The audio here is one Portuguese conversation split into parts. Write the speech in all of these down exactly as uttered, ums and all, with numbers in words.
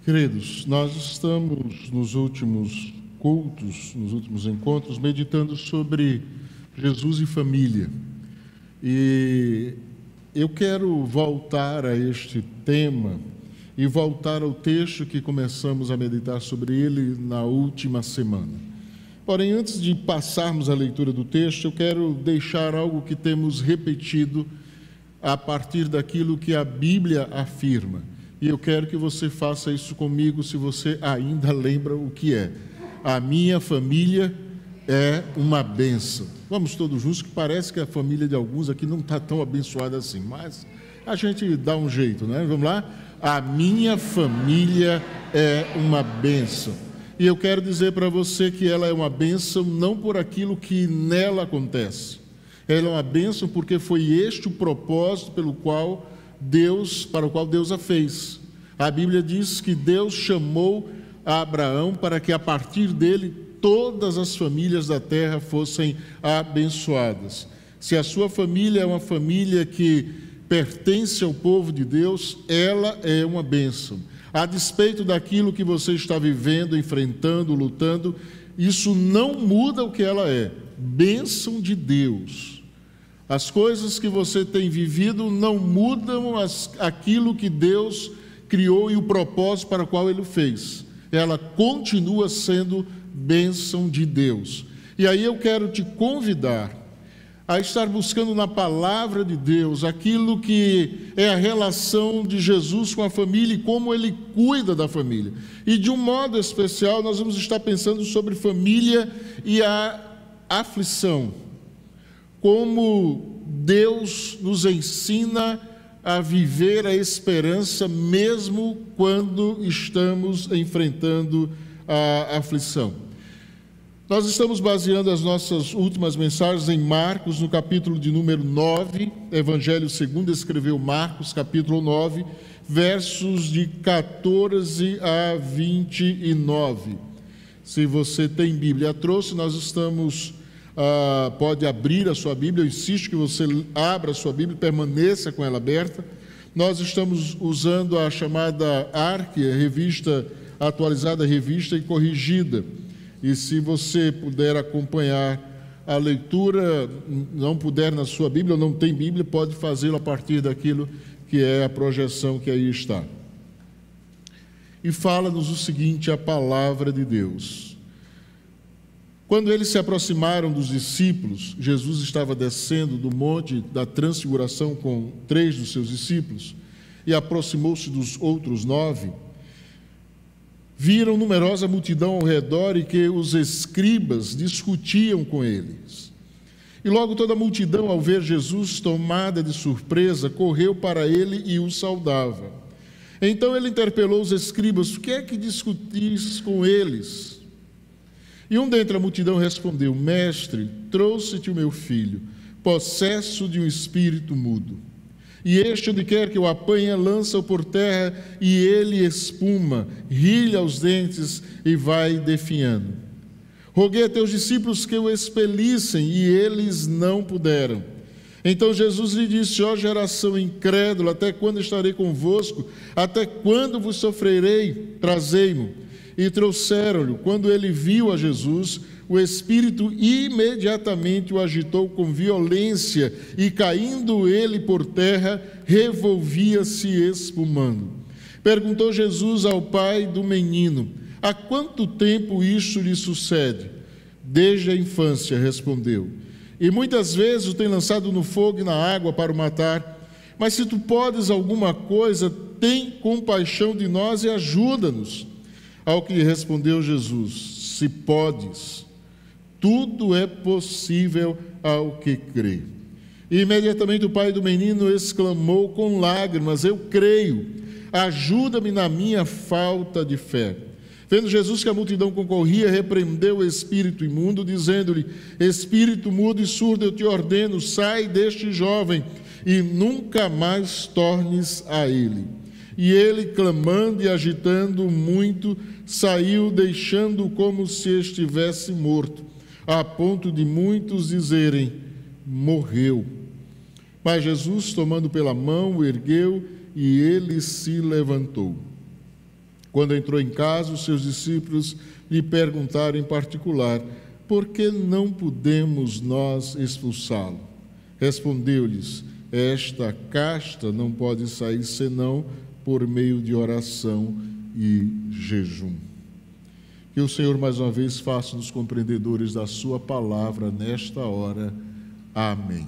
Queridos, nós estamos nos últimos cultos, nos últimos encontros, meditando sobre Jesus e família. E eu quero voltar a este tema e voltar ao texto que começamos a meditar sobre ele na última semana. Porém, antes de passarmos à leitura do texto, eu quero deixar algo que temos repetido a partir daquilo que a Bíblia afirma. E eu quero que você faça isso comigo, se você ainda lembra o que é. A minha família é uma bênção. Vamos todos juntos, que parece que a família de alguns aqui não está tão abençoada assim, mas a gente dá um jeito, né? Vamos lá? A minha família é uma bênção. E eu quero dizer para você que ela é uma bênção não por aquilo que nela acontece. Ela é uma bênção porque foi este o propósito pelo qual Deus, para o qual Deus a fez. A Bíblia diz que Deus chamou a Abraão para que a partir dele todas as famílias da terra fossem abençoadas. Se a sua família é uma família que pertence ao povo de Deus, ela é uma bênção. A despeito daquilo que você está vivendo, enfrentando, lutando, isso não muda o que ela é. Bênção de Deus. As coisas que você tem vivido não mudam as, aquilo que Deus criou e o propósito para o qual Ele fez. Ela continua sendo bênção de Deus. E aí eu quero te convidar a estar buscando na palavra de Deus aquilo que é a relação de Jesus com a família e como Ele cuida da família. E de um modo especial nós vamos estar pensando sobre família e a aflição. Como Deus nos ensina a viver a esperança mesmo quando estamos enfrentando a aflição. Nós estamos baseando as nossas últimas mensagens em Marcos, no capítulo de número nove, Evangelho segundo escreveu Marcos, capítulo nove, versos de catorze a vinte e nove. Se você tem Bíblia, trouxe, nós estamos... Uh, pode abrir a sua Bíblia, eu insisto que você abra a sua Bíblia e permaneça com ela aberta. Nós estamos usando a chamada A R C, a revista atualizada, revista e corrigida. E se você puder acompanhar a leitura, não puder na sua Bíblia, ou não tem Bíblia, pode fazê-lo a partir daquilo que é a projeção que aí está. E fala-nos o seguinte, a palavra de Deus. Quando eles se aproximaram dos discípulos, Jesus estava descendo do monte da transfiguração com três dos seus discípulos e aproximou-se dos outros nove. Viram numerosa multidão ao redor e que os escribas discutiam com eles. E logo toda a multidão, ao ver Jesus tomada de surpresa, correu para ele e o saudava. Então ele interpelou os escribas: o que é que discutis com eles? E um dentre a multidão respondeu: Mestre, trouxe-te o meu filho, possesso de um espírito mudo. E este, onde quer que o apanha, lança-o por terra, e ele espuma, rilha os dentes e vai definhando. Roguei a teus discípulos que o expelissem, e eles não puderam. Então Jesus lhe disse: ó geração incrédula, até quando estarei convosco? Até quando vos sofrerei? Trazei-mo. E trouxeram-lhe. Quando ele viu a Jesus, o Espírito imediatamente o agitou com violência, e caindo ele por terra, revolvia-se espumando. Perguntou Jesus ao pai do menino: há quanto tempo isto lhe sucede? Desde a infância, respondeu. E muitas vezes o tem lançado no fogo e na água para o matar. Mas se tu podes alguma coisa, tem compaixão de nós e ajuda-nos. Ao que lhe respondeu Jesus: se podes, tudo é possível ao que crê. E imediatamente o pai do menino exclamou com lágrimas: eu creio, ajuda-me na minha falta de fé. Vendo Jesus que a multidão concorria, repreendeu o espírito imundo, dizendo-lhe: espírito mudo e surdo, eu te ordeno, sai deste jovem e nunca mais tornes a ele. E ele, clamando e agitando muito, saiu, deixando-o como se estivesse morto, a ponto de muitos dizerem: morreu. Mas Jesus, tomando pela mão, o ergueu e ele se levantou. Quando entrou em casa, os seus discípulos lhe perguntaram em particular: por que não podemos nós expulsá-lo? Respondeu-lhes: esta casta não pode sair senão por meio de oração e jejum. Que o Senhor mais uma vez faça-nos compreendedores da sua palavra nesta hora. Amém.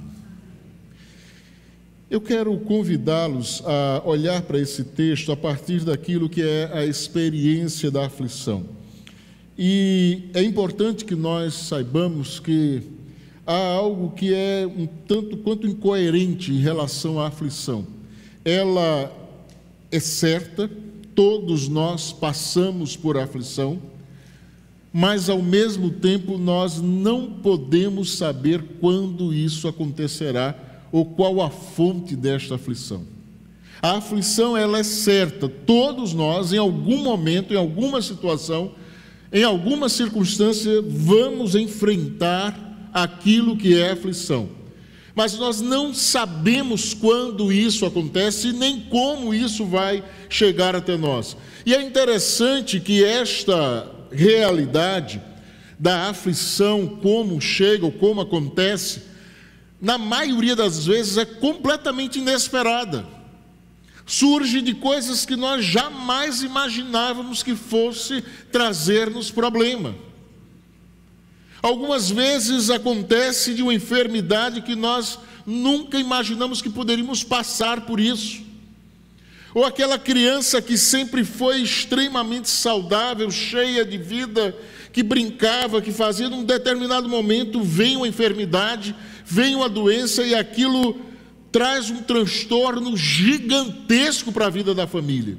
Eu quero convidá-los a olhar para esse texto a partir daquilo que é a experiência da aflição. E é importante que nós saibamos que há algo que é um tanto quanto incoerente em relação à aflição. Ela é certa, todos nós passamos por aflição, mas ao mesmo tempo nós não podemos saber quando isso acontecerá ou qual a fonte desta aflição. A aflição, ela é certa, todos nós em algum momento, em alguma situação, em alguma circunstância, vamos enfrentar aquilo que é aflição. Mas nós não sabemos quando isso acontece, nem como isso vai chegar até nós. E é interessante que esta realidade da aflição, como chega ou como acontece, na maioria das vezes é completamente inesperada. Surge de coisas que nós jamais imaginávamos que fosse trazer-nos problema. Algumas vezes acontece de uma enfermidade que nós nunca imaginamos que poderíamos passar por isso. Ou aquela criança que sempre foi extremamente saudável, cheia de vida, que brincava, que fazia, num determinado momento vem uma enfermidade, vem uma doença e aquilo traz um transtorno gigantesco para a vida da família.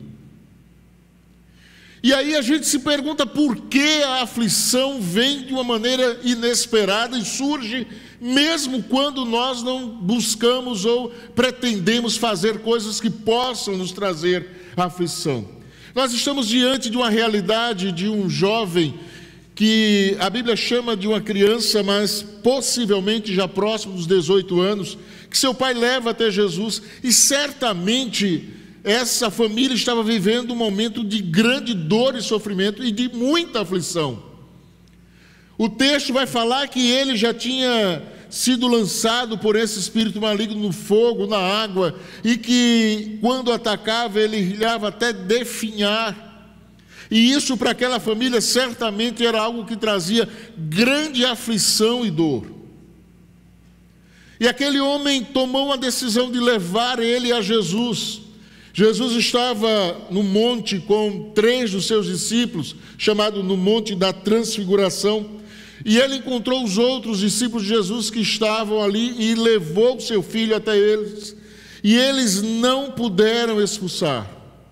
E aí a gente se pergunta por que a aflição vem de uma maneira inesperada e surge mesmo quando nós não buscamos ou pretendemos fazer coisas que possam nos trazer aflição. Nós estamos diante de uma realidade de um jovem que a Bíblia chama de uma criança, mas possivelmente já próximo dos dezoito anos, que seu pai leva até Jesus, e certamente essa família estava vivendo um momento de grande dor e sofrimento e de muita aflição. O texto vai falar que ele já tinha sido lançado por esse espírito maligno no fogo, na água, e que quando atacava ele rilhava até definhar. E isso para aquela família certamente era algo que trazia grande aflição e dor. E aquele homem tomou a decisão de levar ele a Jesus. Jesus estava no monte com três dos seus discípulos, chamado no Monte da Transfiguração, e ele encontrou os outros discípulos de Jesus que estavam ali e levou o seu filho até eles, e eles não puderam expulsar.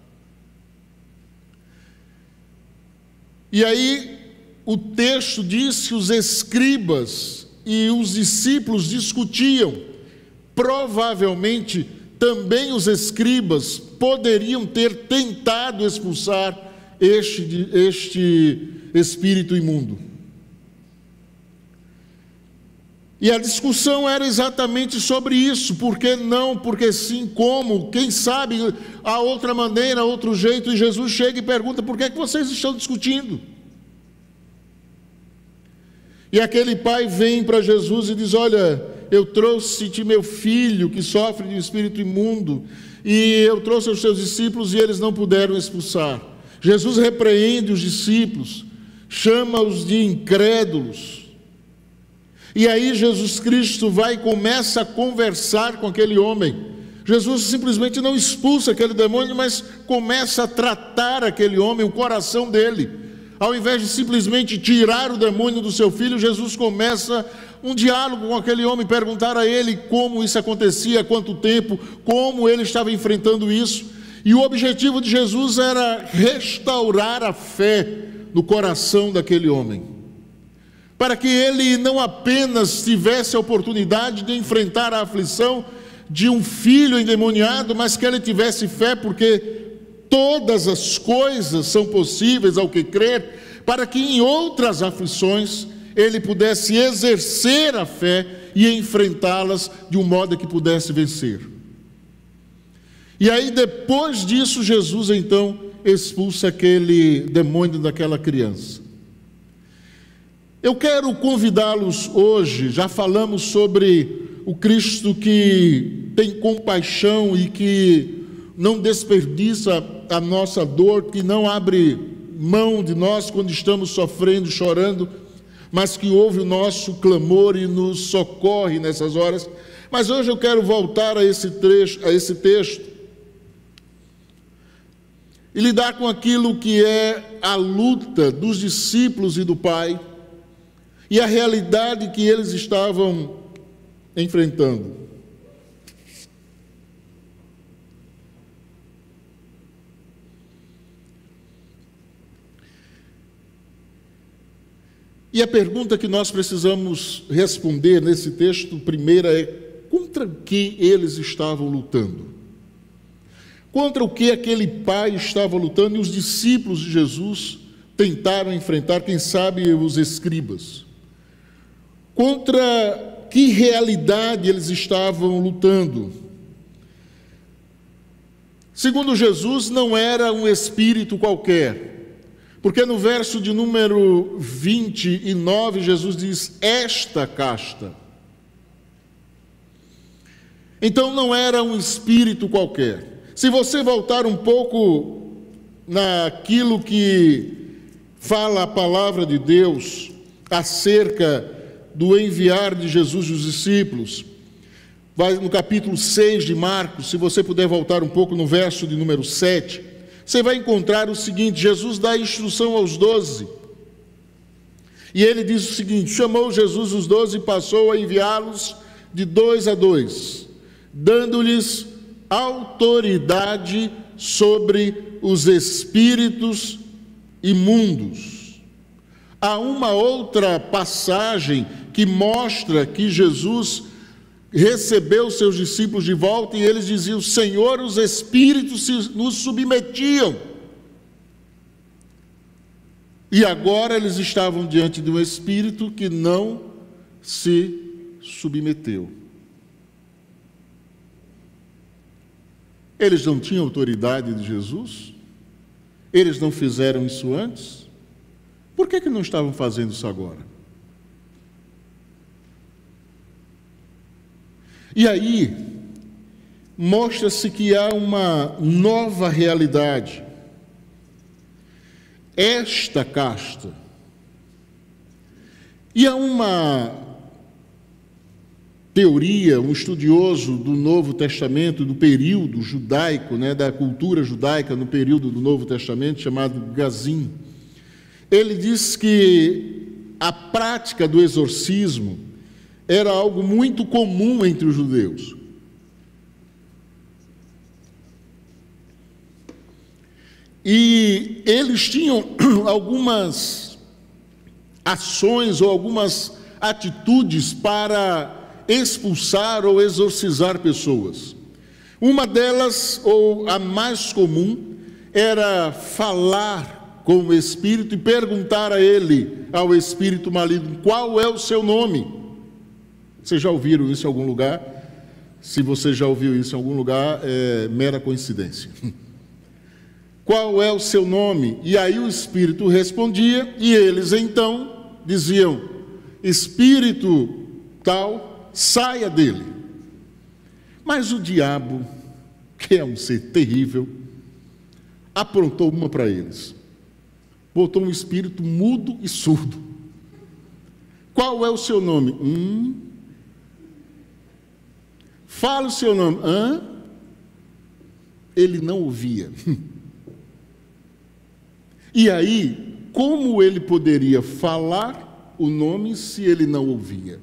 E aí o texto diz que os escribas e os discípulos discutiam. Provavelmente também os escribas poderiam ter tentado expulsar este, este espírito imundo. E a discussão era exatamente sobre isso, por que não, porque sim, como, quem sabe, há outra maneira, outro jeito, e Jesus chega e pergunta, por que é que vocês estão discutindo? E aquele pai vem para Jesus e diz, olha, eu trouxe-te meu filho que sofre de um espírito imundo, e eu trouxe aos seus discípulos e eles não puderam expulsar. Jesus repreende os discípulos, chama-os de incrédulos. E aí Jesus Cristo vai e começa a conversar com aquele homem. Jesus simplesmente não expulsa aquele demônio, mas começa a tratar aquele homem, o coração dele. Ao invés de simplesmente tirar o demônio do seu filho, Jesus começa um diálogo com aquele homem, perguntar a ele como isso acontecia, há quanto tempo, como ele estava enfrentando isso. E o objetivo de Jesus era restaurar a fé no coração daquele homem, para que ele não apenas tivesse a oportunidade de enfrentar a aflição de um filho endemoniado, mas que ele tivesse fé, porque todas as coisas são possíveis ao que crer, para que em outras aflições ele pudesse exercer a fé e enfrentá-las de um modo que pudesse vencer. E aí depois disso Jesus então expulsa aquele demônio daquela criança. Eu quero convidá-los hoje, já falamos sobre o Cristo que tem compaixão e que não desperdiça a nossa dor, que não abre mão de nós quando estamos sofrendo, chorando, mas que ouve o nosso clamor e nos socorre nessas horas. Mas hoje eu quero voltar a esse trecho, a esse texto, e lidar com aquilo que é a luta dos discípulos e do Pai, e a realidade que eles estavam enfrentando. E a pergunta que nós precisamos responder nesse texto, primeira, é: contra o que eles estavam lutando? Contra o que aquele pai estava lutando e os discípulos de Jesus tentaram enfrentar, quem sabe os escribas? Contra que realidade eles estavam lutando? Segundo Jesus, não era um espírito qualquer, porque no verso de número vinte e nove, Jesus diz: esta casta. Então não era um espírito qualquer. Se você voltar um pouco naquilo que fala a palavra de Deus acerca do enviar de Jesus os discípulos, vai no capítulo seis de Marcos, se você puder voltar um pouco no verso de número sete, você vai encontrar o seguinte: Jesus dá instrução aos doze, e ele diz o seguinte: chamou Jesus os doze e passou a enviá-los de dois a dois, dando-lhes autoridade sobre os espíritos imundos. Há uma outra passagem que mostra que Jesus recebeu seus discípulos de volta e eles diziam: Senhor, os espíritos nos submetiam. E agora eles estavam diante de um espírito que não se submeteu. Eles não tinham autoridade de Jesus? Eles não fizeram isso antes? Por que que não estavam fazendo isso agora? E aí, mostra-se que há uma nova realidade. Esta casta. E há uma teoria, um estudioso do Novo Testamento, do período judaico, né, da cultura judaica no período do Novo Testamento, chamado Gazim. Ele diz que a prática do exorcismo era algo muito comum entre os judeus. E eles tinham algumas ações ou algumas atitudes para expulsar ou exorcizar pessoas. Uma delas, ou a mais comum, era falar com o espírito e perguntar a ele, ao espírito maligno: qual é o seu nome? Vocês já ouviram isso em algum lugar? Se você já ouviu isso em algum lugar, é mera coincidência. Qual é o seu nome? E aí o espírito respondia, e eles então diziam: espírito tal, saia dele. Mas o diabo, que é um ser terrível, aprontou uma para eles. Botou um espírito mudo e surdo. Qual é o seu nome? Hum. Fala o seu nome. Hã? Ele não ouvia. E aí, como ele poderia falar o nome se ele não ouvia?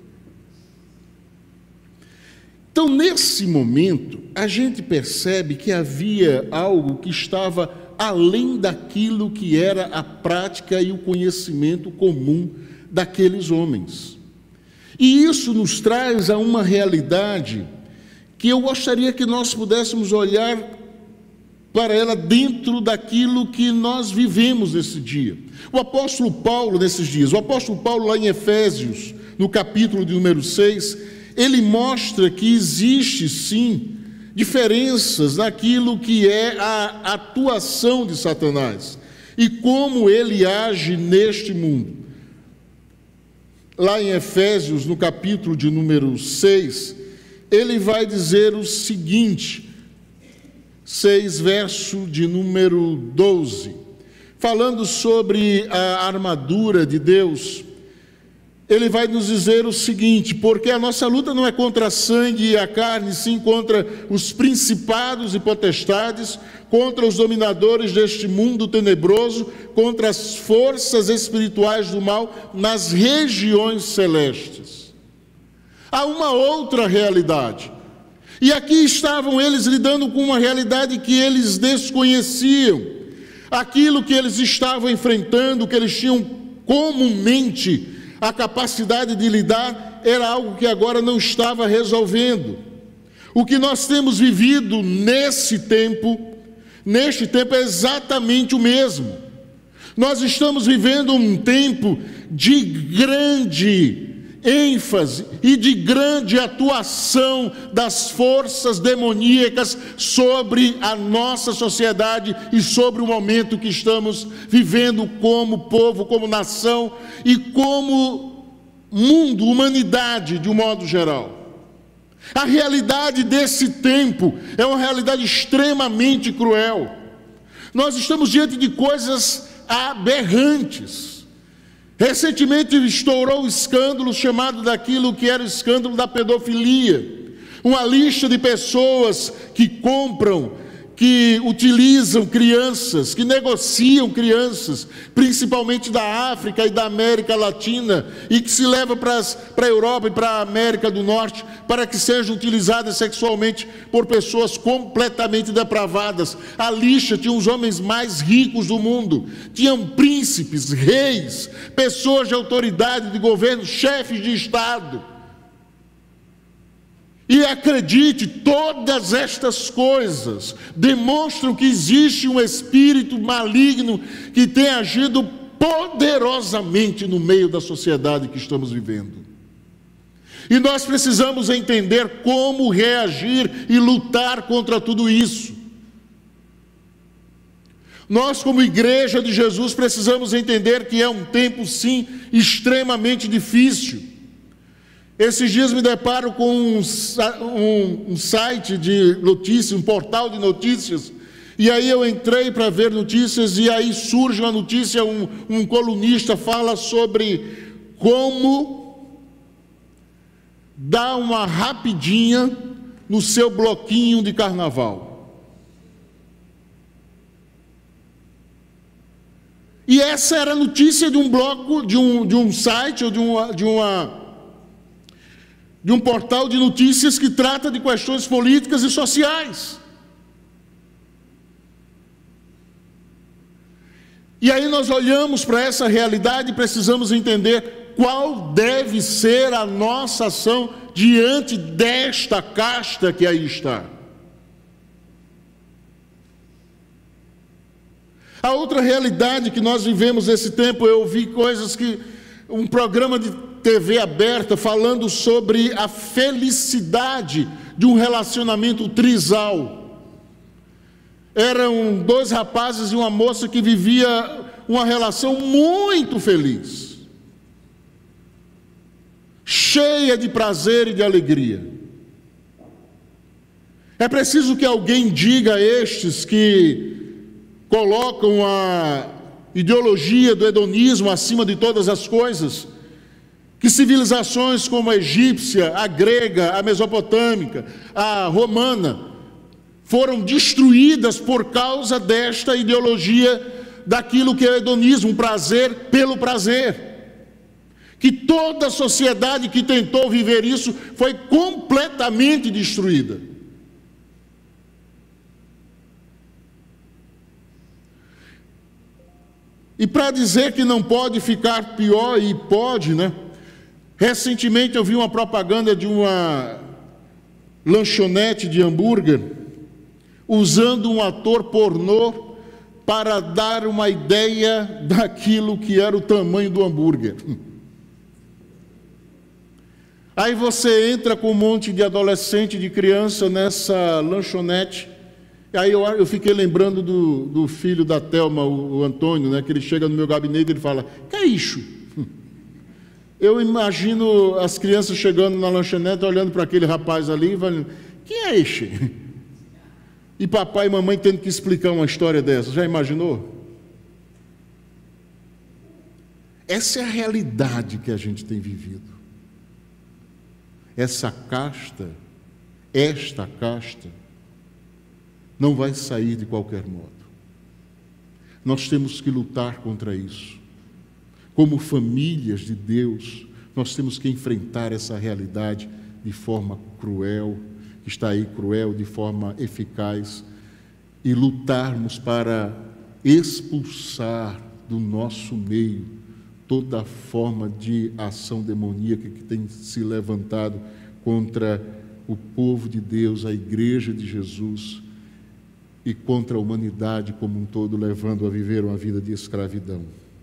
Então, nesse momento, a gente percebe que havia algo que estava além daquilo que era a prática e o conhecimento comum daqueles homens. E isso nos traz a uma realidade que eu gostaria que nós pudéssemos olhar para ela dentro daquilo que nós vivemos nesse dia. O apóstolo Paulo, nesses dias, o apóstolo Paulo lá em Efésios, no capítulo de número seis, ele mostra que existe sim diferenças naquilo que é a atuação de Satanás e como ele age neste mundo. Lá em Efésios, no capítulo de número seis, ele vai dizer o seguinte, seis, verso de número doze, falando sobre a armadura de Deus. Ele vai nos dizer o seguinte: porque a nossa luta não é contra a sangue e a carne, sim contra os principados e potestades, contra os dominadores deste mundo tenebroso, contra as forças espirituais do mal nas regiões celestes. Há uma outra realidade. E aqui estavam eles lidando com uma realidade que eles desconheciam. Aquilo que eles estavam enfrentando, que eles tinham comumente a capacidade de lidar, era algo que agora não estava resolvendo. O que nós temos vivido nesse tempo, neste tempo é exatamente o mesmo. Nós estamos vivendo um tempo de grande ênfase e de grande atuação das forças demoníacas sobre a nossa sociedade e sobre o momento que estamos vivendo como povo, como nação e como mundo, humanidade de um modo geral. A realidade desse tempo é uma realidade extremamente cruel. Nós estamos diante de coisas aberrantes. Recentemente estourou um escândalo chamado daquilo que era o escândalo da pedofilia. Uma lista de pessoas que compram, que utilizam crianças, que negociam crianças, principalmente da África e da América Latina, e que se leva para a Europa e para a América do Norte, para que sejam utilizadas sexualmente por pessoas completamente depravadas. A lista tinha os homens mais ricos do mundo, tinham príncipes, reis, pessoas de autoridade, de governo, chefes de Estado. E acredite, todas estas coisas demonstram que existe um espírito maligno que tem agido poderosamente no meio da sociedade que estamos vivendo. E nós precisamos entender como reagir e lutar contra tudo isso. Nós, como Igreja de Jesus, precisamos entender que é um tempo, sim, extremamente difícil. Esses dias me deparo com um, um, um site de notícias, um portal de notícias, e aí eu entrei para ver notícias, e aí surge uma notícia, um, um colunista fala sobre como dar uma rapidinha no seu bloquinho de carnaval. E essa era a notícia de um bloco, de um, de um site, ou de uma... De uma de um portal de notícias que trata de questões políticas e sociais. E aí nós olhamos para essa realidade e precisamos entender qual deve ser a nossa ação diante desta casta que aí está. A outra realidade que nós vivemos nesse tempo, eu ouvi coisas que... um programa de T V aberta falando sobre a felicidade de um relacionamento trisal. Eram dois rapazes e uma moça que vivia uma relação muito feliz, cheia de prazer e de alegria. É preciso que alguém diga a estes que colocam a ideologia do hedonismo acima de todas as coisas, que civilizações como a egípcia, a grega, a mesopotâmica, a romana, foram destruídas por causa desta ideologia daquilo que é o hedonismo, prazer pelo prazer. Que toda a sociedade que tentou viver isso foi completamente destruída. E para dizer que não pode ficar pior, e pode, né? Recentemente eu vi uma propaganda de uma lanchonete de hambúrguer usando um ator pornô para dar uma ideia daquilo que era o tamanho do hambúrguer. Aí você entra com um monte de adolescente, de criança nessa lanchonete. Aí eu, eu fiquei lembrando do, do filho da Thelma, o, o Antônio, né, que ele chega no meu gabinete e ele fala: que é isso? Eu imagino as crianças chegando na lanchonete, olhando para aquele rapaz ali e falando: que é esse? E papai e mamãe tendo que explicar uma história dessa. Já imaginou? Essa é a realidade que a gente tem vivido. Essa casta, esta casta, não vai sair de qualquer modo. Nós temos que lutar contra isso. Como famílias de Deus, nós temos que enfrentar essa realidade de forma cruel, que está aí cruel, de forma eficaz, e lutarmos para expulsar do nosso meio toda forma de ação demoníaca que tem se levantado contra o povo de Deus, a igreja de Jesus, e contra a humanidade como um todo, levando a viver uma vida de escravidão.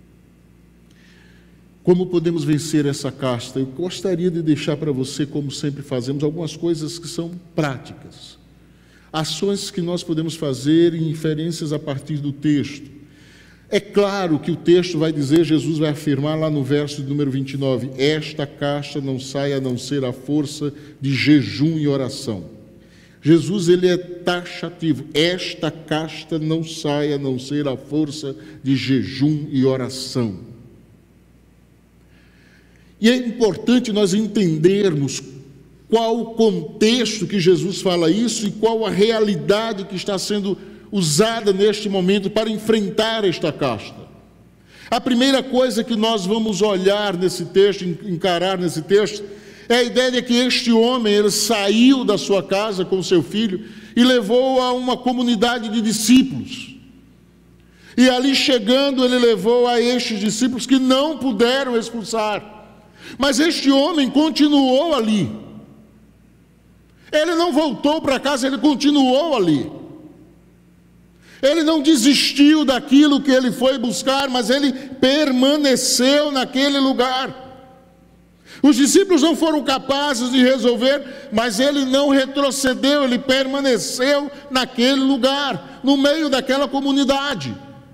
Como podemos vencer essa casta? Eu gostaria de deixar para você, como sempre fazemos, algumas coisas que são práticas. Ações que nós podemos fazer em inferências a partir do texto. É claro que o texto vai dizer, Jesus vai afirmar lá no verso de número vinte e nove, esta casta não sai a não ser a força de jejum e oração. Jesus, ele é taxativo, esta casta não sai a não ser a força de jejum e oração. E é importante nós entendermos qual o contexto que Jesus fala isso e qual a realidade que está sendo usada neste momento para enfrentar esta casta. A primeira coisa que nós vamos olhar nesse texto, encarar nesse texto, é a ideia de que este homem, ele saiu da sua casa com seu filho e levou a uma comunidade de discípulos. E ali chegando, ele levou a estes discípulos que não puderam expulsar. Mas este homem continuou ali. Ele não voltou para casa, ele continuou ali. Ele não desistiu daquilo que ele foi buscar, mas ele permaneceu naquele lugar. Os discípulos não foram capazes de resolver, mas ele não retrocedeu, ele permaneceu naquele lugar, no meio daquela comunidade.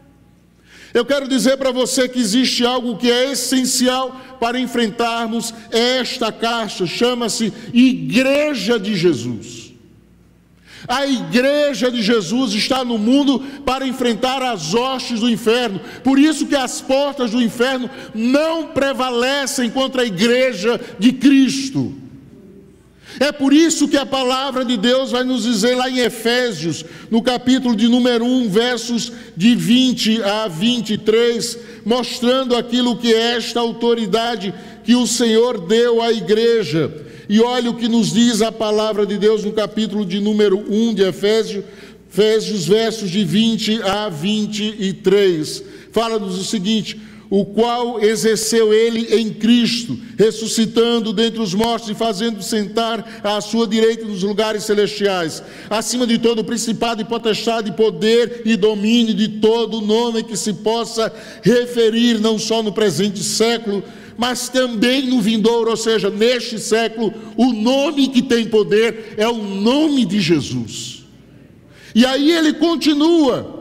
Eu quero dizer para você que existe algo que é essencial para enfrentarmos esta caixa, chama-se Igreja de Jesus. A Igreja de Jesus está no mundo para enfrentar as hostes do inferno. Por isso que as portas do inferno não prevalecem contra a Igreja de Cristo. É por isso que a palavra de Deus vai nos dizer lá em Efésios, no capítulo de número um, versos de vinte a vinte e três, mostrando aquilo que é esta autoridade que o Senhor deu à igreja. E olha o que nos diz a palavra de Deus no capítulo de número um de Efésios, Efésios, versos de vinte a vinte e três. Fala-nos o seguinte: o qual exerceu ele em Cristo, ressuscitando dentre os mortos e fazendo sentar à sua direita nos lugares celestiais, acima de todo principado e potestade, poder e domínio, de todo nome que se possa referir, não só no presente século, mas também no vindouro, ou seja, neste século. O nome que tem poder é o nome de Jesus. E aí ele continua: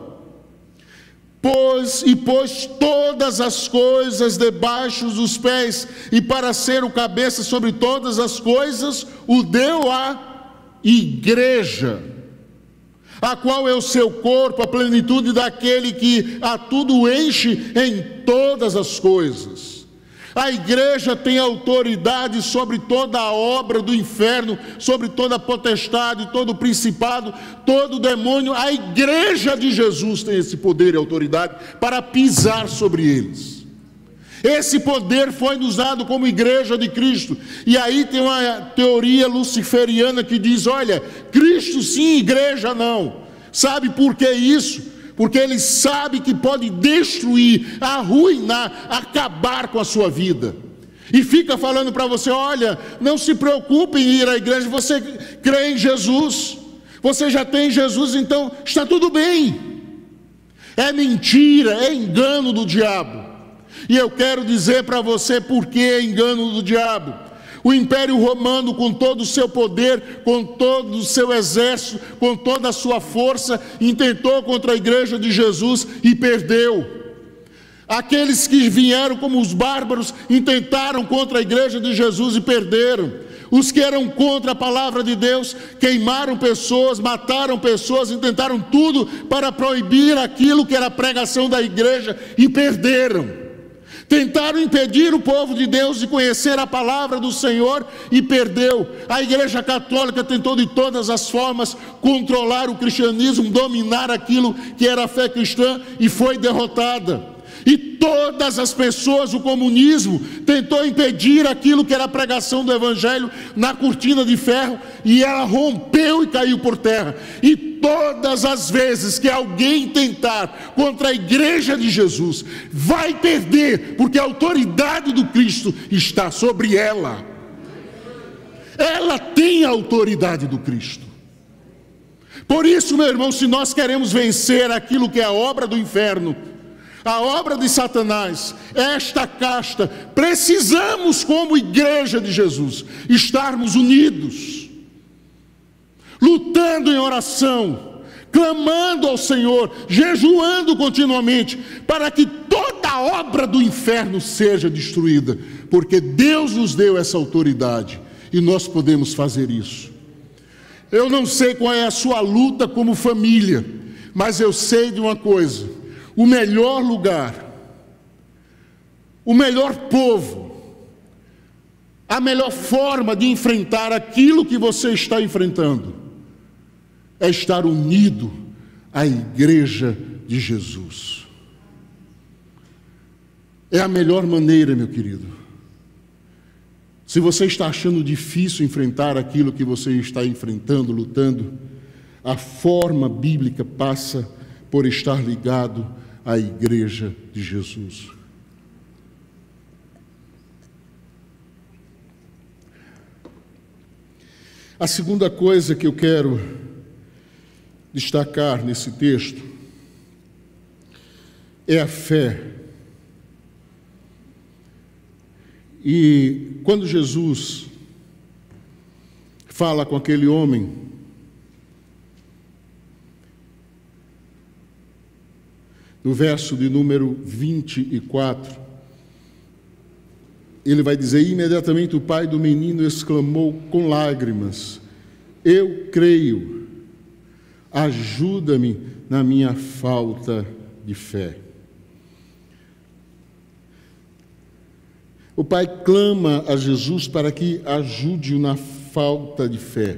Pois, e pôs todas as coisas debaixo dos pés, e para ser o cabeça sobre todas as coisas, o deu à igreja, a qual é o seu corpo, a plenitude daquele que a tudo enche em todas as coisas. A igreja tem autoridade sobre toda a obra do inferno, sobre toda a potestade, todo o principado, todo o demônio. A igreja de Jesus tem esse poder e autoridade para pisar sobre eles. Esse poder foi nos dado como igreja de Cristo. E aí tem uma teoria luciferiana que diz: olha, Cristo sim, igreja não. Sabe por que isso? Porque ele sabe que pode destruir, arruinar, acabar com a sua vida. E fica falando para você: olha, não se preocupe em ir à igreja, você crê em Jesus, você já tem Jesus, então está tudo bem. É mentira, é engano do diabo. E eu quero dizer para você por que é engano do diabo. O Império Romano, com todo o seu poder, com todo o seu exército, com toda a sua força, intentou contra a igreja de Jesus e perdeu. Aqueles que vieram como os bárbaros intentaram contra a igreja de Jesus e perderam. Os que eram contra a palavra de Deus queimaram pessoas, mataram pessoas, intentaram tudo para proibir aquilo que era a pregação da igreja e perderam. Tentaram impedir o povo de Deus de conhecer a palavra do Senhor e perdeu. A Igreja Católica tentou de todas as formas controlar o cristianismo, dominar aquilo que era a fé cristã e foi derrotada. E todas as pessoas, o comunismo tentou impedir aquilo que era a pregação do Evangelho na cortina de ferro, e ela rompeu e caiu por terra. E todas as vezes que alguém tentar contra a igreja de Jesus, vai perder, porque a autoridade do Cristo está sobre ela. Ela tem a autoridade do Cristo. Por isso, meu irmão, se nós queremos vencer aquilo que é a obra do inferno, a obra de Satanás, esta casta, precisamos, como igreja de Jesus, estarmos unidos, lutando em oração, clamando ao Senhor, jejuando continuamente, para que toda a obra do inferno seja destruída, porque Deus nos deu essa autoridade e nós podemos fazer isso. Eu não sei qual é a sua luta como família, mas eu sei de uma coisa: o melhor lugar, o melhor povo, a melhor forma de enfrentar aquilo que você está enfrentando é estar unido à igreja de Jesus. É a melhor maneira, meu querido. Se você está achando difícil enfrentar aquilo que você está enfrentando, lutando, a forma bíblica passa por estar ligado à igreja de Jesus. A segunda coisa que eu quero destacar nesse texto é a fé. E quando Jesus fala com aquele homem, no verso de número vinte e quatro, ele vai dizer: imediatamente o pai do menino exclamou com lágrimas: eu creio, ajuda-me na minha falta de fé. O pai clama a Jesus para que ajude-o na falta de fé.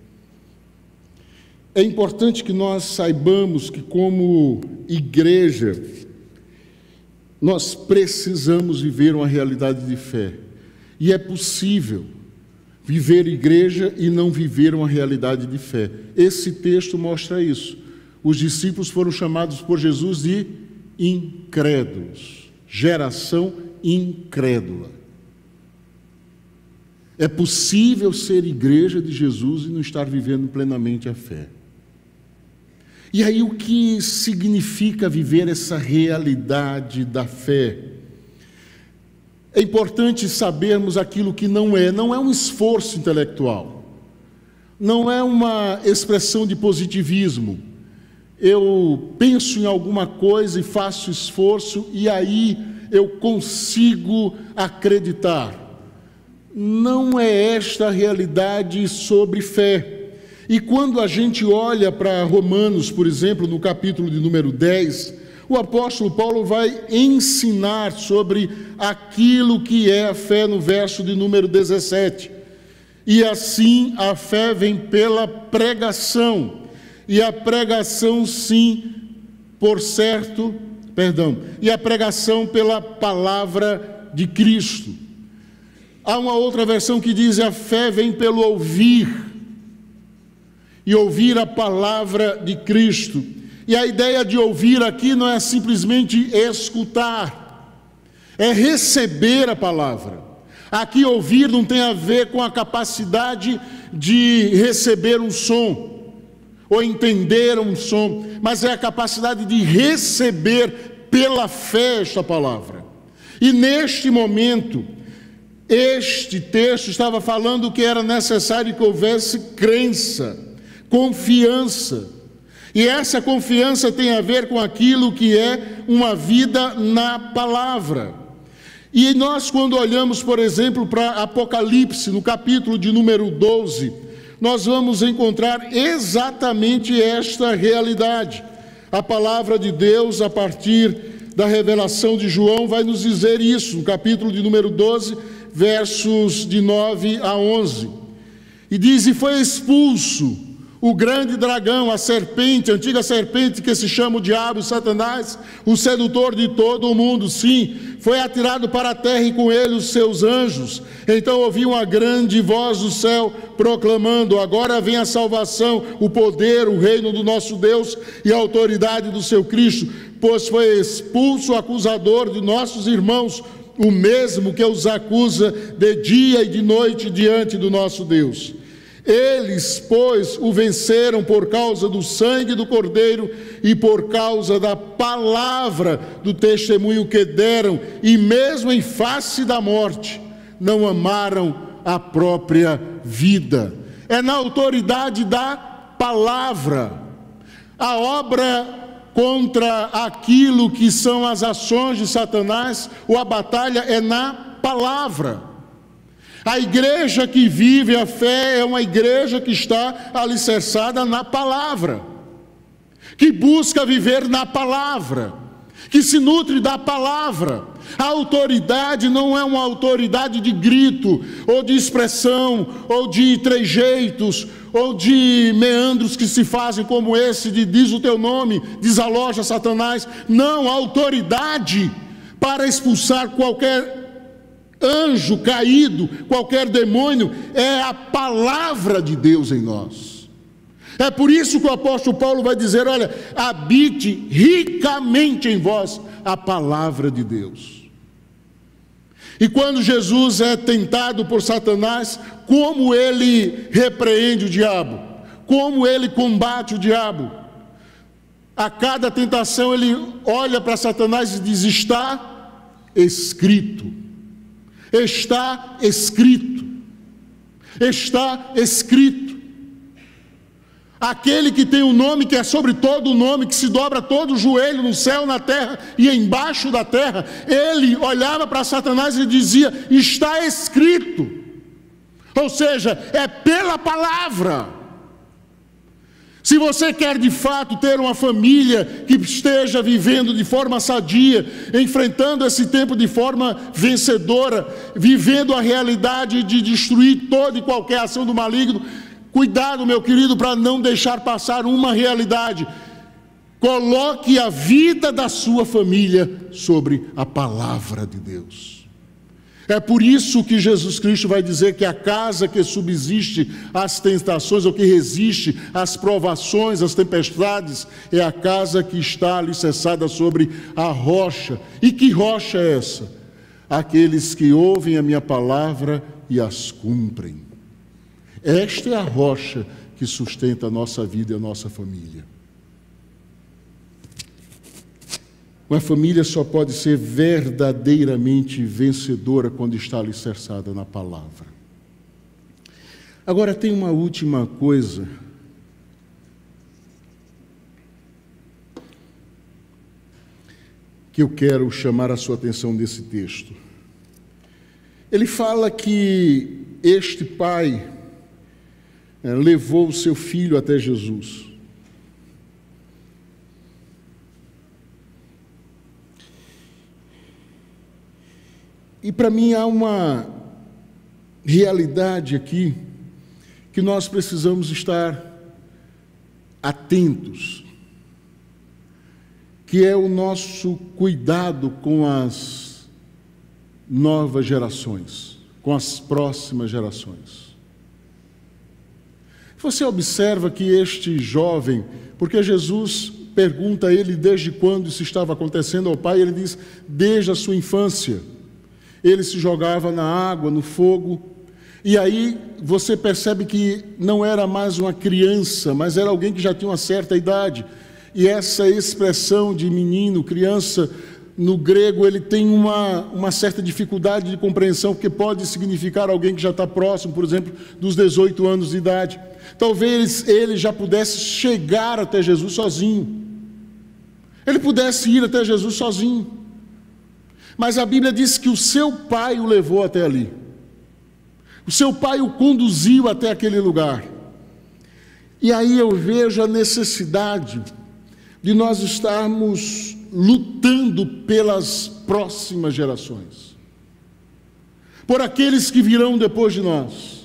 É importante que nós saibamos que, como igreja, nós precisamos viver uma realidade de fé. E é possível viver igreja e não viver uma realidade de fé. Esse texto mostra isso. Os discípulos foram chamados por Jesus de incrédulos, geração incrédula. É possível ser igreja de Jesus e não estar vivendo plenamente a fé. E aí, o que significa viver essa realidade da fé? É importante sabermos aquilo que não é. Não é um esforço intelectual. Não é uma expressão de positivismo. Eu penso em alguma coisa e faço esforço e aí eu consigo acreditar. Não é esta a realidade sobre fé. E quando a gente olha para Romanos, por exemplo, no capítulo de número dez, o apóstolo Paulo vai ensinar sobre aquilo que é a fé no verso de número dezessete. E assim a fé vem pela pregação, e a pregação sim, por certo, perdão, e a pregação pela palavra de Cristo. Há uma outra versão que diz: a fé vem pelo ouvir, e ouvir a palavra de Cristo. E a ideia de ouvir aqui não é simplesmente escutar, é receber a palavra. Aqui ouvir não tem a ver com a capacidade de receber um som, ou entender um som, mas é a capacidade de receber pela fé esta palavra. E neste momento, Este texto estava falando que era necessário que houvesse crença, confiança. E essa confiança tem a ver com aquilo que é uma vida na palavra. E nós, quando olhamos, por exemplo, para Apocalipse, no capítulo de número doze, nós vamos encontrar exatamente esta realidade. A palavra de Deus, a partir da revelação de João, vai nos dizer isso, no capítulo de número doze, versos de nove a onze. E diz: e foi expulso o grande dragão, a serpente, a antiga serpente que se chama o diabo, Satanás, o sedutor de todo o mundo. Sim, foi atirado para a terra e com ele os seus anjos. Então ouvi uma grande voz do céu proclamando: agora vem a salvação, o poder, o reino do nosso Deus e a autoridade do seu Cristo, pois foi expulso o acusador de nossos irmãos, o mesmo que os acusa de dia e de noite diante do nosso Deus. Eles, pois, o venceram por causa do sangue do Cordeiro e por causa da palavra do testemunho que deram, e mesmo em face da morte, não amaram a própria vida. É na autoridade da palavra. A obra contra aquilo que são as ações de Satanás, ou a batalha, é na palavra. A igreja que vive a fé é uma igreja que está alicerçada na palavra, que busca viver na palavra, que se nutre da palavra. A autoridade não é uma autoridade de grito, ou de expressão, ou de trejeitos, ou de meandros que se fazem como esse de diz o teu nome, desaloja Satanás. Não, a autoridade para expulsar qualquer anjo caído, qualquer demônio, é a palavra de Deus em nós. É por isso que o apóstolo Paulo vai dizer: olha, habite ricamente em vós a palavra de Deus. E quando Jesus é tentado por Satanás, como ele repreende o diabo, como ele combate o diabo? A cada tentação ele olha para Satanás e diz: está escrito. Está escrito, está escrito. Aquele que tem um nome que é sobre todo o nome, que se dobra todo o joelho no céu, na terra e embaixo da terra, ele olhava para Satanás e dizia: está escrito. Ou seja, é pela palavra. Se você quer de fato ter uma família que esteja vivendo de forma sadia, enfrentando esse tempo de forma vencedora, vivendo a realidade de destruir toda e qualquer ação do maligno, cuidado, meu querido, para não deixar passar uma realidade. Coloque a vida da sua família sobre a palavra de Deus. É por isso que Jesus Cristo vai dizer que a casa que subsiste às tentações, ou que resiste às provações, às tempestades, é a casa que está alicerçada sobre a rocha. E que rocha é essa? Aqueles que ouvem a minha palavra e as cumprem. Esta é a rocha que sustenta a nossa vida e a nossa família. Uma família só pode ser verdadeiramente vencedora quando está alicerçada na palavra. Agora, tem uma última coisa que eu quero chamar a sua atenção desse texto. Ele fala que este pai é, levou o seu filho até Jesus. E para mim há uma realidade aqui que nós precisamos estar atentos, que é o nosso cuidado com as novas gerações, com as próximas gerações. Você observa que este jovem, porque Jesus pergunta a ele desde quando isso estava acontecendo ao pai, ele diz: desde a sua infância. Ele se jogava na água, no fogo, e aí você percebe que não era mais uma criança, mas era alguém que já tinha uma certa idade. E essa expressão de menino, criança, no grego, ele tem uma, uma certa dificuldade de compreensão, porque pode significar alguém que já está próximo, por exemplo, dos dezoito anos de idade. Talvez ele já pudesse chegar até Jesus sozinho. Ele pudesse ir até Jesus sozinho. Mas a Bíblia diz que o seu pai o levou até ali. O seu pai o conduziu até aquele lugar. E aí eu vejo a necessidade de nós estarmos lutando pelas próximas gerações, por aqueles que virão depois de nós,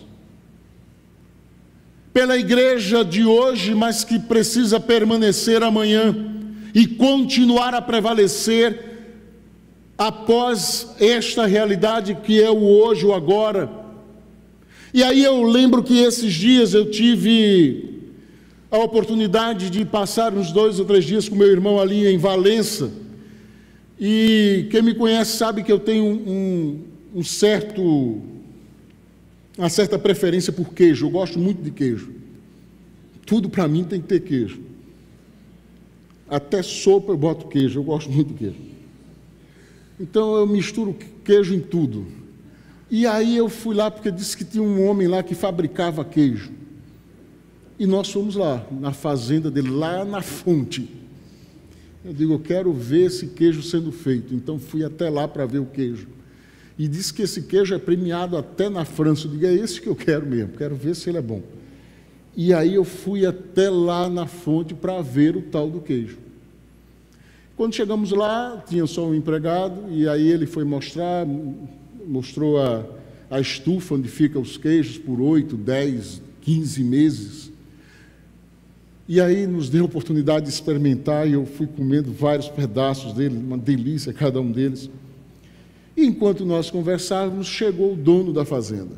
pela igreja de hoje, mas que precisa permanecer amanhã e continuar a prevalecer após esta realidade que é o hoje, o agora. E aí eu lembro que esses dias eu tive a oportunidade de passar uns dois ou três dias com meu irmão ali em Valença, e quem me conhece sabe que eu tenho um, um certo, uma certa preferência por queijo. Eu gosto muito de queijo, tudo para mim tem que ter queijo, até sopa eu boto queijo, eu gosto muito de queijo, então eu misturo queijo em tudo. E aí eu fui lá porque disse que tinha um homem lá que fabricava queijo. E nós fomos lá, na fazenda dele, lá na fonte. Eu digo, eu quero ver esse queijo sendo feito. Então fui até lá para ver o queijo. E disse que esse queijo é premiado até na França. Eu digo, é esse que eu quero mesmo, quero ver se ele é bom. E aí eu fui até lá na fonte para ver o tal do queijo. Quando chegamos lá, tinha só um empregado, e aí ele foi mostrar, mostrou a, a estufa onde ficam os queijos por oito, dez, quinze meses. E aí nos deu a oportunidade de experimentar, e eu fui comendo vários pedaços dele, uma delícia cada um deles. E enquanto nós conversávamos, chegou o dono da fazenda.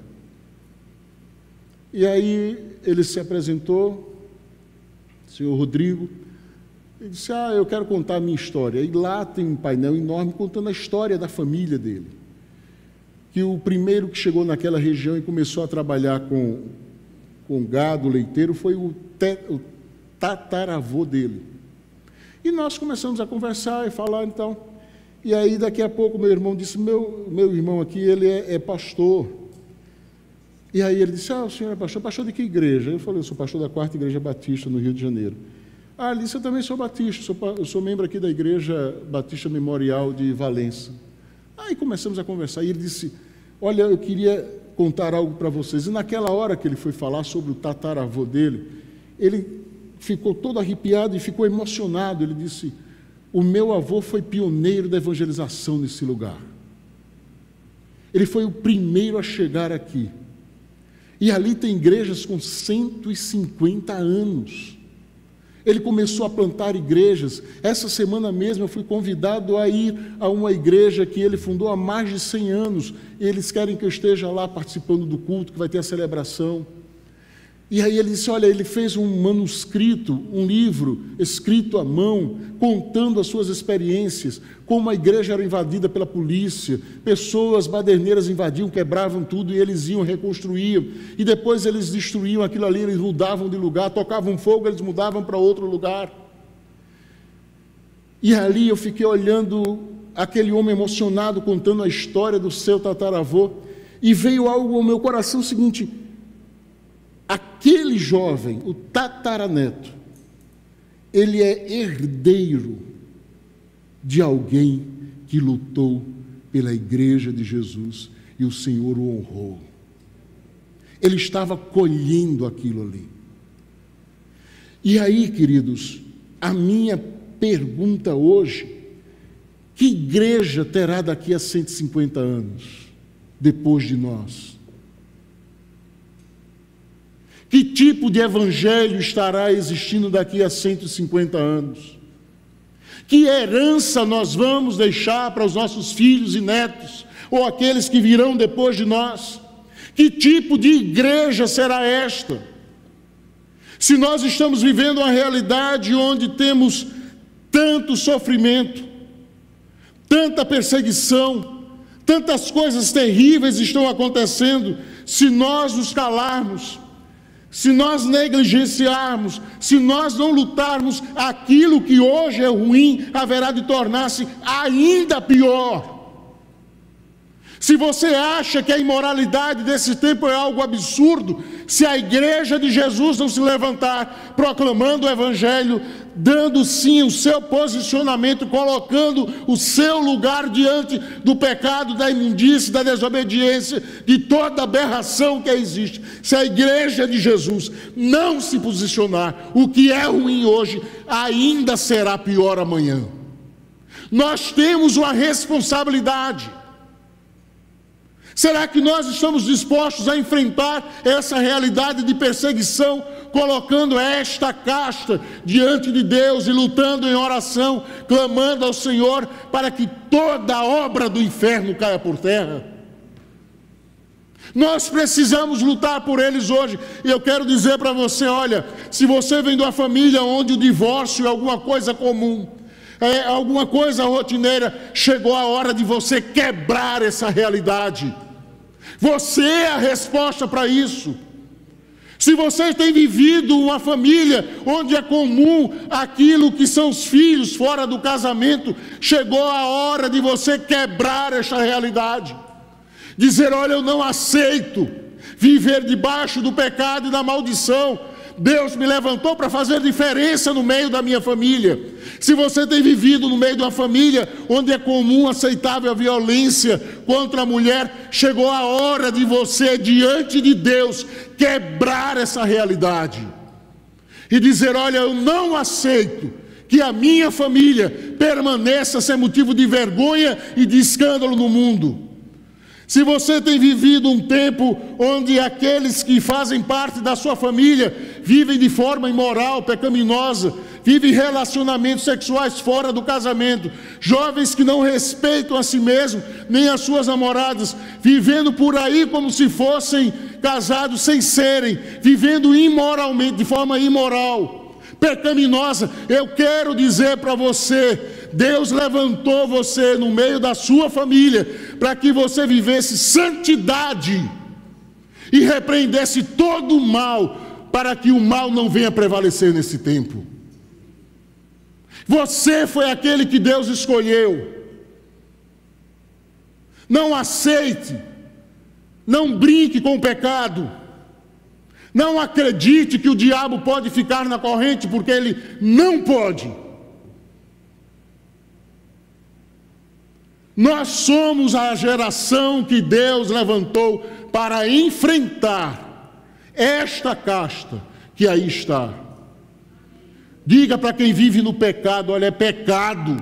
E aí ele se apresentou, o senhor Rodrigo, e disse, ah, eu quero contar a minha história. E lá tem um painel enorme contando a história da família dele. Que o primeiro que chegou naquela região e começou a trabalhar com, com gado leiteiro foi o, te, o tataravô dele. E nós começamos a conversar e falar, então. E aí, daqui a pouco, meu irmão disse, meu, meu irmão aqui, ele é, é pastor. E aí ele disse, ah, o senhor é pastor? Pastor de que igreja? Eu falei, eu sou pastor da Quarta Igreja Batista, no Rio de Janeiro. Ah, ele disse, eu também sou batista, sou, eu sou membro aqui da Igreja Batista Memorial de Valença. Aí começamos a conversar, e ele disse, olha, eu queria contar algo para vocês. E naquela hora que ele foi falar sobre o tataravô dele, ele ficou todo arrepiado e ficou emocionado. Ele disse, o meu avô foi pioneiro da evangelização nesse lugar. Ele foi o primeiro a chegar aqui. E ali tem igrejas com cento e cinquenta anos. Ele começou a plantar igrejas. Essa semana mesmo eu fui convidado a ir a uma igreja que ele fundou há mais de cem anos. Eles querem que eu esteja lá participando do culto, que vai ter a celebração. E aí ele disse, olha, ele fez um manuscrito, um livro escrito à mão, contando as suas experiências, como a igreja era invadida pela polícia, pessoas baderneiras invadiam, quebravam tudo e eles iam, reconstruíam, e depois eles destruíam aquilo ali, eles mudavam de lugar, tocavam fogo, eles mudavam para outro lugar. E ali eu fiquei olhando aquele homem emocionado, contando a história do seu tataravô, e veio algo ao meu coração, o seguinte: aquele jovem, o tataraneto, ele é herdeiro de alguém que lutou pela igreja de Jesus e o Senhor o honrou. Ele estava colhendo aquilo ali. E aí, queridos, a minha pergunta hoje: que igreja terá daqui a cento e cinquenta anos, depois de nós? Que tipo de evangelho estará existindo daqui a cento e cinquenta anos? Que herança nós vamos deixar para os nossos filhos e netos, ou aqueles que virão depois de nós? Que tipo de igreja será esta? Se nós estamos vivendo uma realidade onde temos tanto sofrimento, tanta perseguição, tantas coisas terríveis estão acontecendo, se nós nos calarmos, se nós negligenciarmos, se nós não lutarmos, aquilo que hoje é ruim haverá de tornar-se ainda pior. Se você acha que a imoralidade desse tempo é algo absurdo, se a igreja de Jesus não se levantar proclamando o Evangelho, dando sim o seu posicionamento, colocando o seu lugar diante do pecado, da imundície, da desobediência, de toda aberração que existe, se a igreja de Jesus não se posicionar, o que é ruim hoje ainda será pior amanhã. Nós temos uma responsabilidade. Será que nós estamos dispostos a enfrentar essa realidade de perseguição, colocando esta casta diante de Deus e lutando em oração, clamando ao Senhor para que toda a obra do inferno caia por terra? Nós precisamos lutar por eles hoje. E eu quero dizer para você, olha, se você vem de uma família onde o divórcio é alguma coisa comum, é alguma coisa rotineira, chegou a hora de você quebrar essa realidade. Você é a resposta para isso. Se você tem vivido uma família onde é comum aquilo que são os filhos fora do casamento, chegou a hora de você quebrar essa realidade. Dizer, olha, eu não aceito viver debaixo do pecado e da maldição. Deus me levantou para fazer diferença no meio da minha família. Se você tem vivido no meio de uma família onde é comum, aceitável a violência contra a mulher, chegou a hora de você, diante de Deus, quebrar essa realidade e dizer, olha, eu não aceito que a minha família permaneça sem motivo de vergonha e de escândalo no mundo. Se você tem vivido um tempo onde aqueles que fazem parte da sua família vivem de forma imoral, pecaminosa, vivem relacionamentos sexuais fora do casamento, jovens que não respeitam a si mesmos, nem as suas namoradas, vivendo por aí como se fossem casados sem serem, vivendo imoralmente, de forma imoral, pecaminosa, eu quero dizer para você, Deus levantou você no meio da sua família para que você vivesse santidade e repreendesse todo o mal, para que o mal não venha prevalecer nesse tempo. Você foi aquele que Deus escolheu. Não aceite, não brinque com o pecado, não acredite que o diabo pode ficar na corrente, porque ele não pode. Nós somos a geração que Deus levantou para enfrentar esta casta que aí está. Diga para quem vive no pecado, olha, é pecado.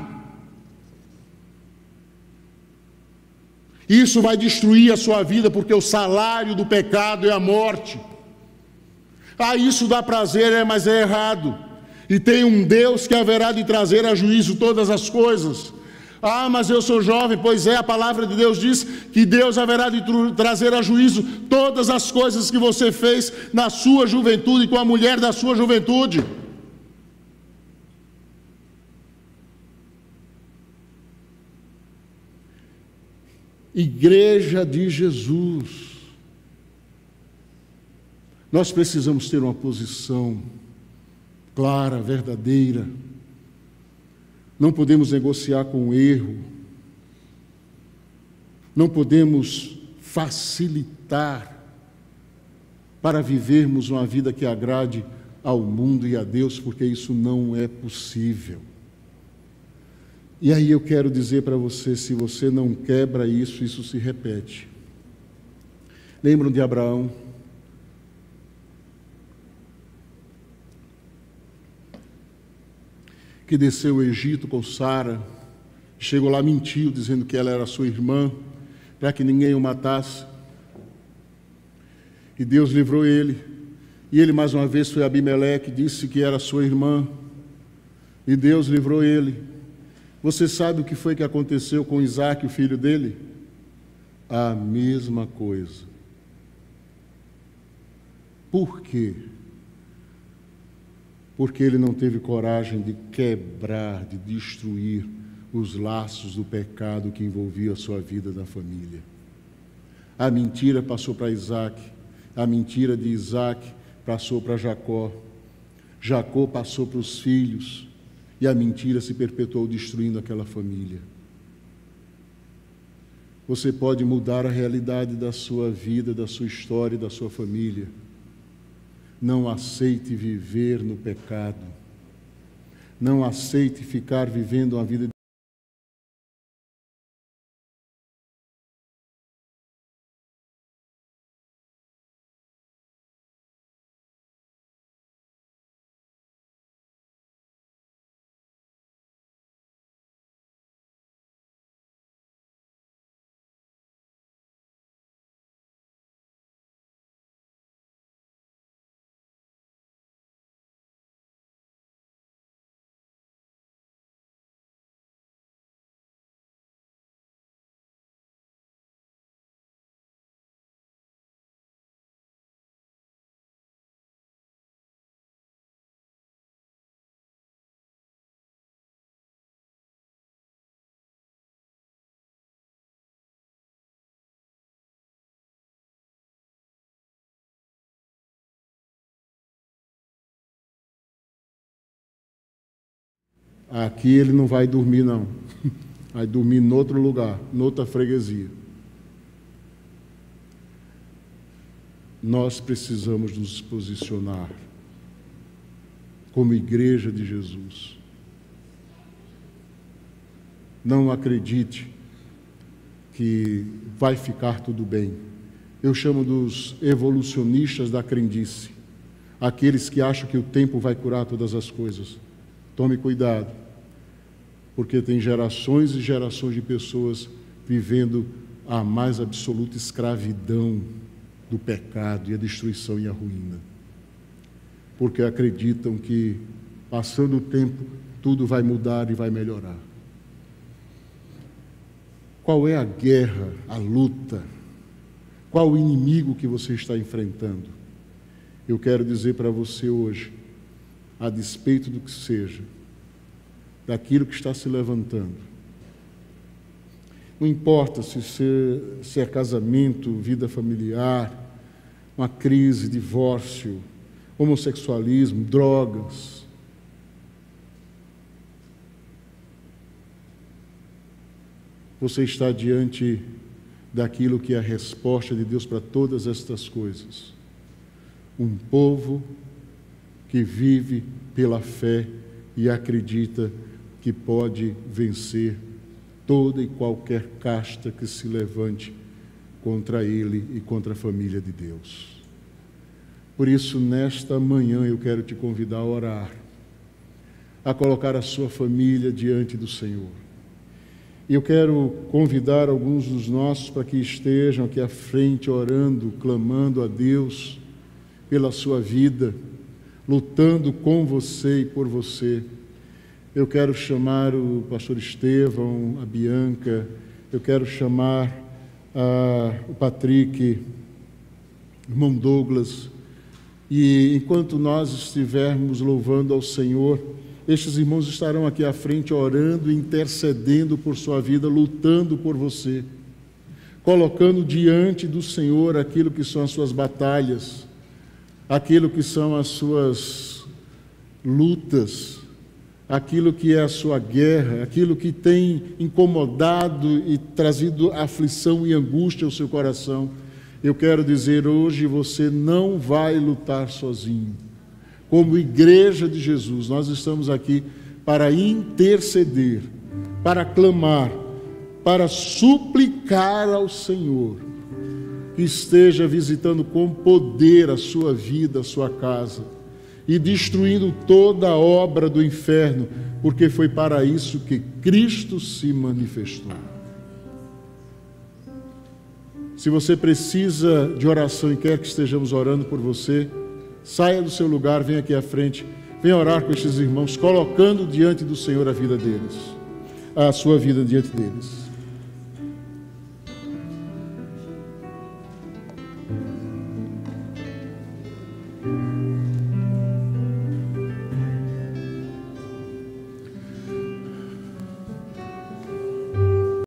Isso vai destruir a sua vida, porque o salário do pecado é a morte. Ah, isso dá prazer, é, mas é errado. E tem um Deus que haverá de trazer a juízo todas as coisas. Ah, mas eu sou jovem. Pois é, a palavra de Deus diz que Deus haverá de trazer a juízo todas as coisas que você fez na sua juventude, com a mulher da sua juventude. Igreja de Jesus, nós precisamos ter uma posição clara, verdadeira. Não podemos negociar com o erro, não podemos facilitar para vivermos uma vida que agrade ao mundo e a Deus, porque isso não é possível. E aí eu quero dizer para você, se você não quebra isso, isso se repete. Lembram de Abraão? Que desceu ao Egito com Sara, chegou lá, mentiu, dizendo que ela era sua irmã, para que ninguém o matasse. E Deus livrou ele. E ele mais uma vez foi a Abimeleque, disse que era sua irmã. E Deus livrou ele. Você sabe o que foi que aconteceu com Isaac, o filho dele? A mesma coisa. Por quê? Porque ele não teve coragem de quebrar, de destruir os laços do pecado que envolvia a sua vida da família. A mentira passou para Isaac, a mentira de Isaac passou para Jacó, Jacó passou para os filhos, e a mentira se perpetuou, destruindo aquela família. Você pode mudar a realidade da sua vida, da sua história, da sua família. Não aceite viver no pecado. Não aceite ficar vivendo uma vida de aqui ele não vai dormir, não. Vai dormir em outro lugar, em outra freguesia. Nós precisamos nos posicionar como igreja de Jesus. Não acredite que vai ficar tudo bem. Eu chamo dos evolucionistas da crendice, aqueles que acham que o tempo vai curar todas as coisas. Tome cuidado, porque tem gerações e gerações de pessoas vivendo a mais absoluta escravidão do pecado e a destruição e a ruína, porque acreditam que, passando o tempo, tudo vai mudar e vai melhorar. Qual é a guerra, a luta? Qual o inimigo que você está enfrentando? Eu quero dizer para você hoje, a despeito do que seja, daquilo que está se levantando, não importa se, ser, se é casamento, vida familiar, uma crise, divórcio, homossexualismo, drogas, você está diante daquilo que é a resposta de Deus para todas estas coisas. Um povo que vive pela fé e acredita que pode vencer toda e qualquer casta que se levante contra ele e contra a família de Deus. Por isso, nesta manhã, eu quero te convidar a orar, a colocar a sua família diante do Senhor. E eu quero convidar alguns dos nossos para que estejam aqui à frente, orando, clamando a Deus pela sua vida, lutando com você e por você. Eu quero chamar o pastor Estevão, a Bianca, eu quero chamar uh, o Patrick, o irmão Douglas, e enquanto nós estivermos louvando ao Senhor, estes irmãos estarão aqui à frente orando, intercedendo por sua vida, lutando por você, colocando diante do Senhor aquilo que são as suas batalhas, aquilo que são as suas lutas, aquilo que é a sua guerra, aquilo que tem incomodado e trazido aflição e angústia ao seu coração. Eu quero dizer hoje, você não vai lutar sozinho. Como igreja de Jesus, nós estamos aqui para interceder, para clamar, para suplicar ao Senhor que esteja visitando com poder a sua vida, a sua casa, e destruindo toda a obra do inferno, porque foi para isso que Cristo se manifestou. Se você precisa de oração e quer que estejamos orando por você, saia do seu lugar, venha aqui à frente, venha orar com estes irmãos, colocando diante do Senhor a vida deles, a sua vida diante deles.